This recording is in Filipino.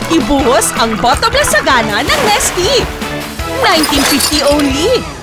Ibuhos ang bottomless sagana ng Nestea. 1950 only.